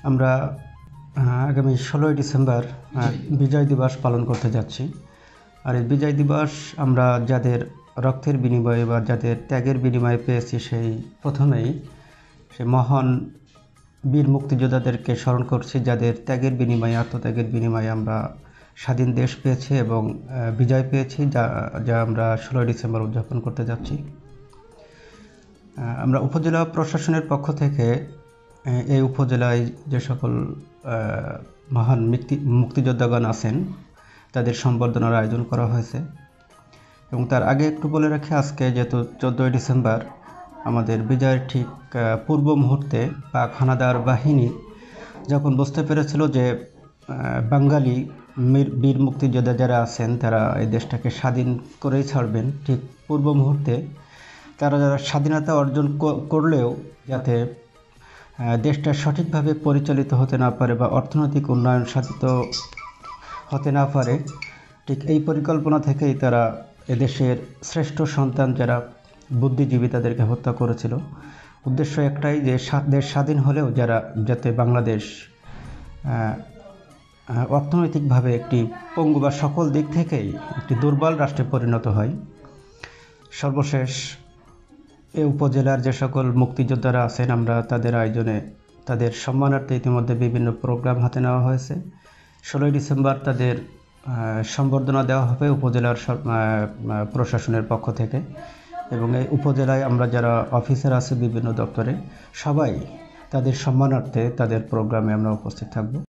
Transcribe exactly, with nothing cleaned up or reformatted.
আমরা আগামী ষোলোই ডিসেম্বর বিজয় দিবস পালন করতে যাচ্ছি। আর এই বিজয় দিবস আমরা যাদের রক্তের বিনিময়ে বা যাদের ত্যাগের বিনিময়ে পেয়েছি, সেই প্রথমেই সেই মহান বীর মুক্তিযোদ্ধাদেরকে স্মরণ করছি, যাদের ত্যাগের বিনিময়ে, আত্মত্যাগের বিনিময়ে আমরা স্বাধীন দেশ পেয়েছি এবং বিজয় পেয়েছি, যা যা আমরা ষোলোই ডিসেম্বর উদযাপন করতে যাচ্ছি। আমরা উপজেলা প্রশাসনের পক্ষ থেকে এই উপজেলায় যে সকল মহান মুক্তি মুক্তিযোদ্ধাগণ আছেন তাদের সম্বর্ধনার আয়োজন করা হয়েছে। এবং তার আগে একটু বলে রাখি, আজকে যেহেতু চোদ্দোই ডিসেম্বর, আমাদের বিজয়ের ঠিক পূর্ব মুহূর্তে পাক হানাদার বাহিনী যখন বুঝতে পেরেছিল যে বাঙালি বীর মুক্তিযোদ্ধা যারা আছেন তারা এই দেশটাকে স্বাধীন করেই ছাড়বেন, ঠিক পূর্ব মুহূর্তে তারা যারা স্বাধীনতা অর্জন করলেও যাতে দেশটা সঠিকভাবে পরিচালিত হতে না পারে বা অর্থনৈতিক উন্নয়ন সাধিত হতে না পারে, ঠিক এই পরিকল্পনা থেকেই তারা এদেশের শ্রেষ্ঠ সন্তান যারা বুদ্ধিজীবী তাদেরকে হত্যা করেছিল। উদ্দেশ্য একটাই যে দেশ স্বাধীন হলেও যারা যাতে বাংলাদেশ অর্থনৈতিকভাবে একটি পঙ্গু বা সকল দিক থেকেই একটি দুর্বল রাষ্ট্রে পরিণত হয়। সর্বশেষ এই উপজেলার যে সকল মুক্তিযোদ্ধারা আছেন, আমরা তাদের আয়োজনে তাদের সম্মানার্থে ইতিমধ্যে বিভিন্ন প্রোগ্রাম হাতে নেওয়া হয়েছে। ষোলোই ডিসেম্বর তাদের সম্বর্ধনা দেওয়া হবে উপজেলার প্রশাসনের পক্ষ থেকে, এবং এই উপজেলায় আমরা যারা অফিসার আছে বিভিন্ন দপ্তরে, সবাই তাদের সম্মানার্থে তাদের প্রোগ্রামে আমরা উপস্থিত থাকব।